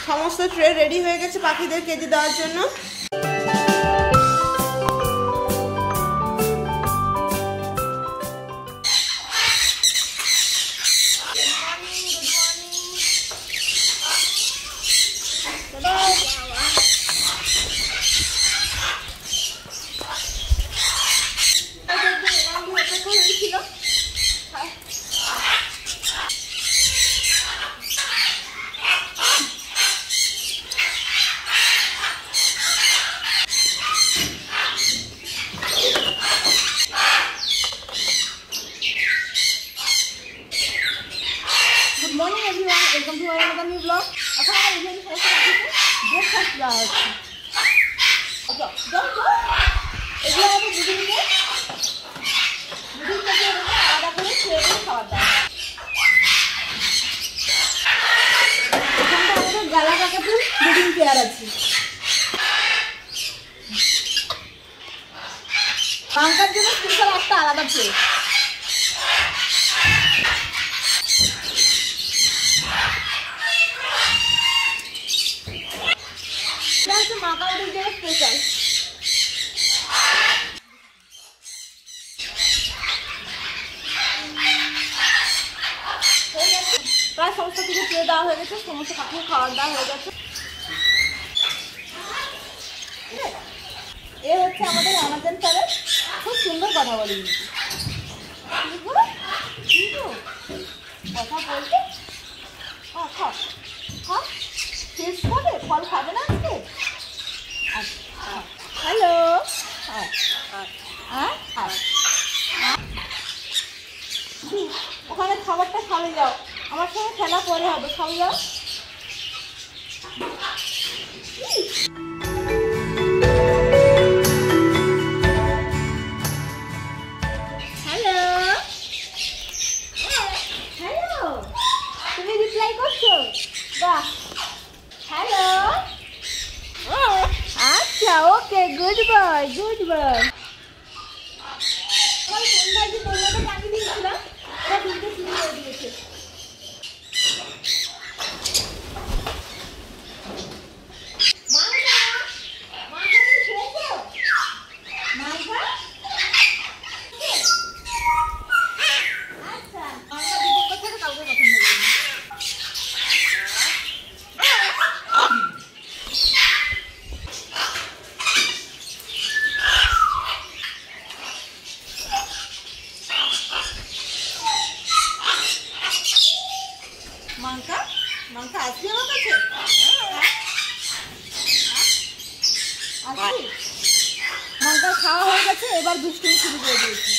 সমস্ত tray ready হয়ে গেছে পাখিদের কেজি দেওয়ার জন্য। Welcome to another new blog. এখন আমরা এই যে সমস্ত ব্রেকফাস্ট দেওয়া হচ্ছে। আচ্ছা যাও এগুলো আমাদের দুদিনকে আলাদা করে খেয়ে খাবার দেওয়া। এখানটা আমাদের গালা কাকাতুর দুদিন পেয়ার আছে। বাঙ্কার জন্য স্পেশাল একটা আলাদা প্লেট। মাকা ওদের জন্য স্পেশাল। প্রায় সমস্ত কিছু প্লেট দেওয়া হয়ে গেছে, সমস্ত পাখির খাবার দেওয়া হয়ে গেছে। এ হচ্ছে আমাদের অ্যামাজন স্যারের খুব সুন্দর কথা বলি কথা বলতে শেষ করে ফল খাবে না আজকে। হ্যালো ওখানে খাবারটা খাবে যাও, আমার সঙ্গে খেলা পরে হবে, খাবে যাও। হ্যালো হ্যালো তুমি রিপ্লাই করছো? বাহ হ্যালো আচ্ছা okay good boy good boy. সন্ধ্যায় যে তোমরা টাঙিয়ে দিয়েছিলাম ওরা দুটো শুরু করে দিয়েছে। মাঙ্কা মাঙ্কা আসবি আমার কাছে? আসবি? মাঙ্কা খাওয়া হয়ে গেছে, এবার দুষ্টুমি শুরু করে দিয়েছি।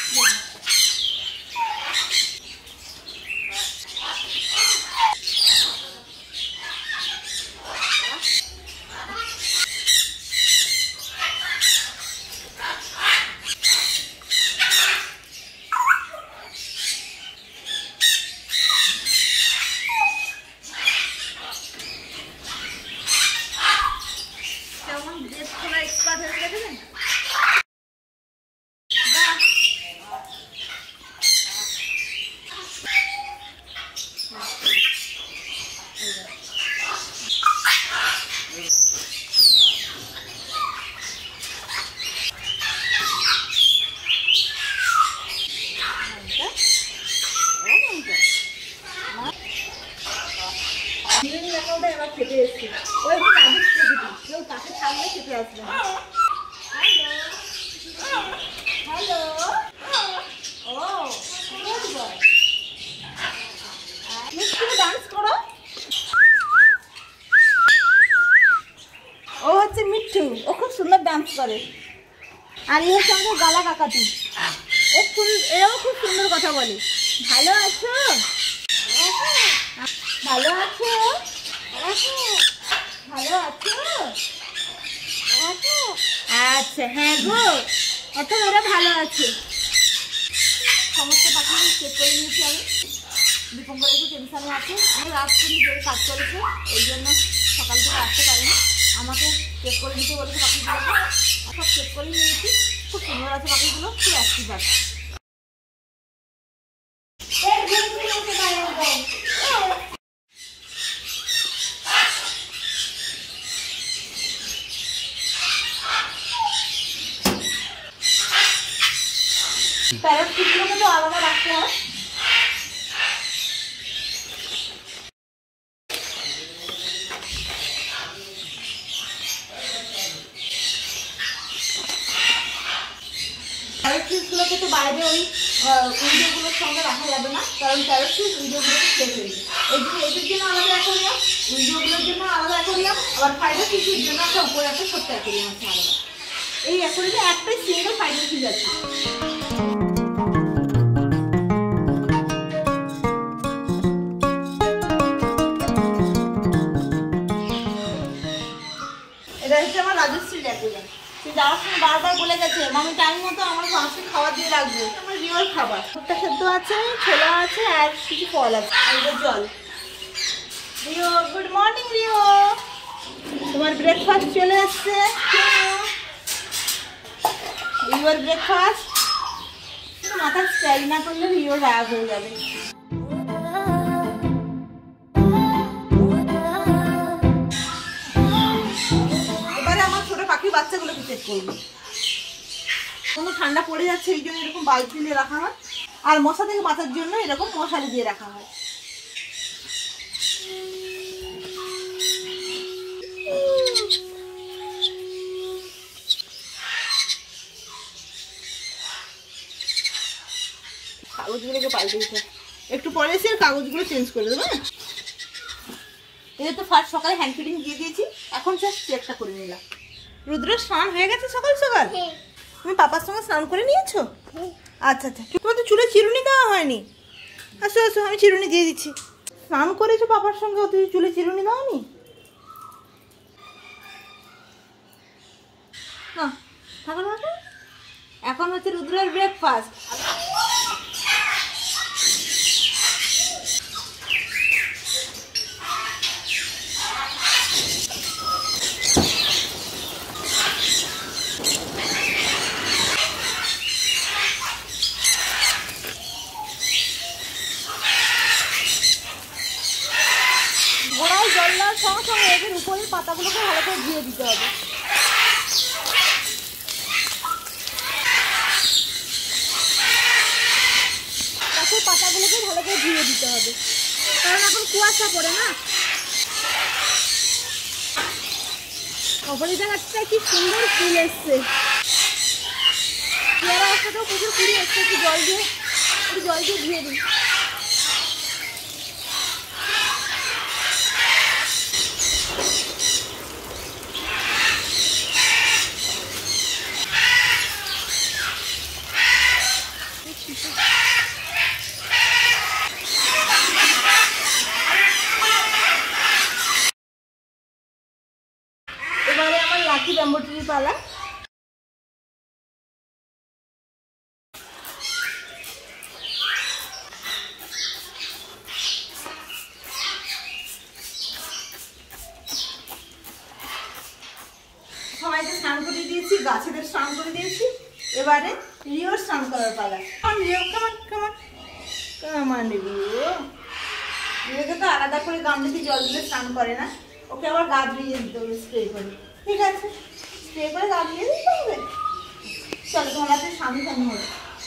এবার খেতে এসছি ওই কেউ কাছে থাকলে খেতে আসবে। হ্যালো ও ডান্স করো। ও হচ্ছে মিঠু, ও খুব সুন্দর ডান্স করে। আর এই হচ্ছে আমাদের গালা কাকাতি, এরাও খুব সুন্দর কথা বলে। ভালো আছো? ভালো আছো? ভালো আছো? আচ্ছা হ্যাঁ গো অত ওরা ভালো আছে। সমস্ত পাখি চেক করে নিয়েছি আমি। দীপঙ্কর একটু টেনশানে আছে, আমি রাত করে কাজ করেছে এই জন্য সকাল থেকে আসতে পারিনি। আমাকে চেক করে নিতে বলেছে পাখিগুলোকে, সব চেক করে নিয়েছি। খুব সুন্দর আছে পাখিগুলো, খুব অ্যাক্টিভ আছে। প্যারট ফিশগুলোকে তো আলাদা রাখতে হয়। প্যারট ফিশগুলোকে তো বাইরে ওই উইন্ডোগুলোর সঙ্গে রাখা যাবে না, কারণ প্যারট ফিশ উইন্ডোগুলোকে খেয়ে ফেলবে। এই জন্য এদের জন্য আলাদা অ্যাকোরিয়াম, উইন্ডোগুলোর জন্য আলাদা অ্যাকোরিয়াম, আবার ফাইবার ফিশের জন্য একটা উপরে একটা ছোট্ট অ্যাকোরিয়াম আছে আলাদা। এই অ্যাকোরিয়ামে একটাই সিঙ্গেল ফাইবার ফিশ আছে। এটা হচ্ছে আমার রাজশ্রীর অ্যাকোরিয়াম। সে যাওয়ার সময় বারবার বলে গেছে মামি টাইম মতো আমার মাংসের খাবার দিয়ে রাখবে। আমার রিওর খাবার ভুট্টা সেদ্ধ আছে, ছোলা আছে, আর কিছু ফল আছে, আর এটা জল। Rio good morning. রিও তোমার ব্রেকফাস্ট চলে এসছে। রিওর ব্রেকফাস্ট। মাথা স্টাইল না করলে রিও রাগ হয়ে যাবে। বাচ্চাগুলোকে চেক করবো। কোনো ঠান্ডা পড়ে যাচ্ছে এই জন্য এরকম বালতি দিয়ে রাখা হয়, আর মশা থেকে বাঁচার জন্য এরকম মশারি দিয়ে রাখা হয়। কাগজগুলোকে পাল্টে দিতে একটু পরে এসে কাগজগুলো চেঞ্জ করে দেবো। এটা তো ফার্স্ট সকালে হ্যান্ড ফিডিং দিয়ে দিয়েছি, এখন জাস্ট চেকটা করে নিলাম। রুদ্র স্নান হয়ে গেছে সকাল সকাল? তুমি পাপার সঙ্গে স্নান করে নিয়েছো? আচ্ছা আচ্ছা, তোমার তো চুলে চিরুনি দেওয়া হয়নি। আসো আসো, আমি চিরুনি দিয়ে দিচ্ছি। স্নান করেছো পাপার সঙ্গে, তুমি চুলে চিরুনি দাওনি? না থাকো থাকো। এখন হচ্ছে রুদ্রের ব্রেকফাস্ট। ঘোড়ায় জল দেওয়ার সঙ্গে সঙ্গে এদের উপরের পাতাগুলোকে ভালো করে ধুয়ে দিতে হবে। গাছের পাতাগুলোকে ভালো করে ধুয়ে দিতে হবে, কারণ এখন কুয়াশা পড়ে না। অপরাজিতা গাছটা কি সুন্দর ফুল এসছে। পেয়ারা গাছটাতেও প্রচুর ফুল এসছে। একটু জল দিয়ে ধুয়ে দিই। এবারে আমার লাকি ব্যাম্বুটির পালা। সবাইকে স্নান করে দিয়েছি, গাছেদের স্নান করে দিয়েছি, এবারে রিওর স্নান করার পালা। রিও কেমন কেমন কেমন রিও। রিওকে তো আলাদা করে গামলিতে জল দিয়ে স্নান করে না, ওকে আবার গা ধুয়ে দিতে হবে স্প্রে করে। ঠিক আছে, স্প্রে করে গা ধুয়ে দিতে হবে। চলো তোমার হাতে স্বামী স্বামী হবে।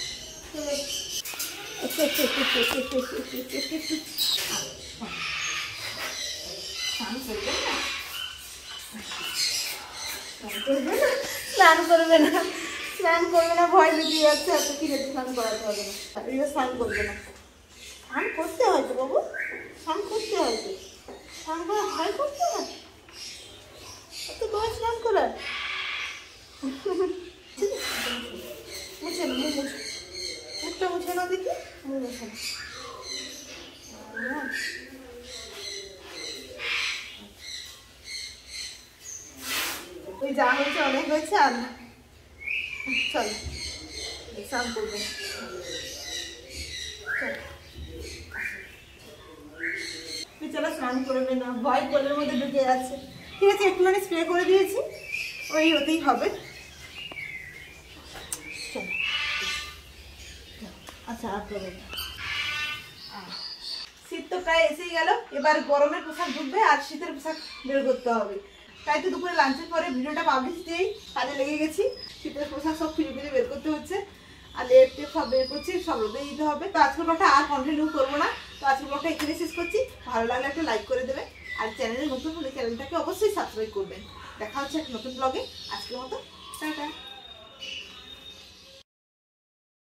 স্নান করবে না, স্নান করবে না, ভয় লুকিয়ে যাচ্ছে। এত কি রেতে স্নান করাতে হবে না, স্নান করবে না। স্নান করতে হয় তো বাবু, স্নান করতে হয় তো। স্নান করা ভয় করতে হয়, এত ভয় স্নান করার। মুছে না, মুখটা মুছে না দেখি, মুখ মুছে না। ওই যা হয়েছে অনেক হয়েছে, আর চলো স্নান করবে। বেচারা স্নান করবে না, ভয় কোলের মধ্যে ঢুকে যাচ্ছে। ঠিক আছে, একটুখানি স্প্রে করে দিয়েছি, ওই হতেই হবে। আচ্ছা আর করবে। শীত তো প্রায় এসেই গেল, এবার গরমের পোশাক ঢুকবে আর শীতের পোশাক বের করতে হবে। তাই তো দুপুরে লাঞ্চের পরে ভিডিওটা পাবলিশ দিয়েই কাজে লেগে গেছি। শীতের পোশাক সব খুঁজে খুঁজে বের করতে হচ্ছে, আর লেট সব বের করছি, সব রোদে দিতে হবে। তো আজকের ব্লগটা আর কন্টিনিউ করবো না। তো আজকের ব্লগটা এখানে শেষ করছি। ভালো লাগলে একটা লাইক করে দেবে, আর চ্যানেলে নতুন হলে চ্যানেলটাকে অবশ্যই সাবস্ক্রাইব করবেন। দেখা হচ্ছে একটা নতুন ব্লগে। আজকের মতো টাটা।